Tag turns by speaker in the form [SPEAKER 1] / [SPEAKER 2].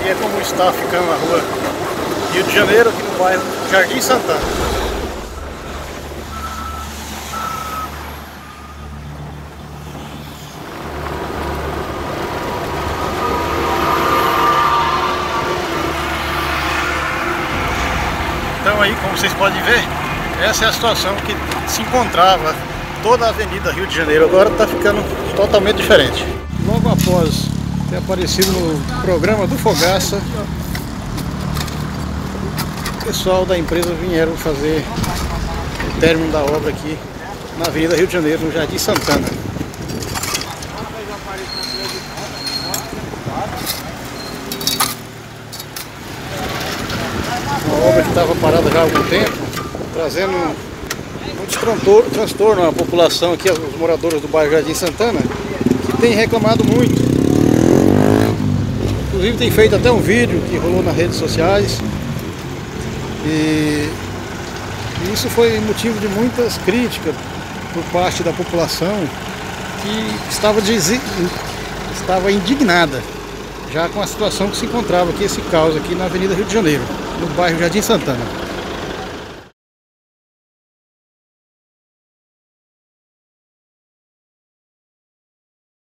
[SPEAKER 1] E é como está ficando a rua Rio de Janeiro, aqui no bairro Jardim Santana. Então aí, como vocês podem ver, essa é a situação que se encontrava toda a Avenida Rio de Janeiro. Agora está ficando totalmente diferente. Logo após ter aparecido no programa do Fogaça, o pessoal da empresa vieram fazer o término da obra aqui na Avenida Rio de Janeiro, no Jardim Santana. Uma obra que estava parada já há algum tempo, trazendo um transtorno à população aqui, os moradores do bairro Jardim Santana, que tem reclamado muito. Inclusive tem feito até um vídeo que rolou nas redes sociais. E isso foi motivo de muitas críticas por parte da população, que estava indignada já com a situação que se encontrava aqui, esse caos aqui na Avenida Rio de Janeiro, no bairro Jardim Santana.